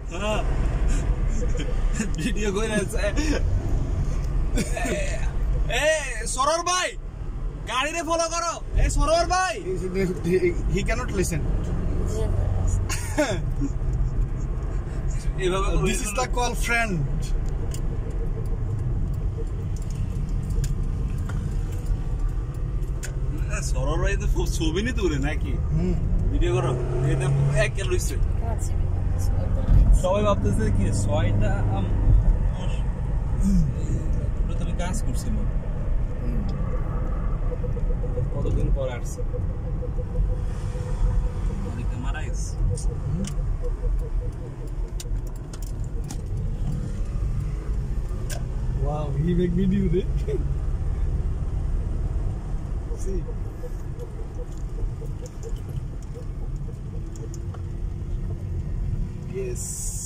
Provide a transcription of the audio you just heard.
हाँ वीडियो कोई रहता है सरोवर भाई गाड़ी रे फॉलो करो सरोवर भाई he cannot listen this is the call friend सरोवर भाई तो ছবি নি তুলে নাকি ভিডিও করো এটা এক কে লইছে সবাই ভাবতেছে কি ছয়টা তুমি কাজ করছিল কতদিন পর আসছে অনেকটা মারা গেছে wow he make video there see yes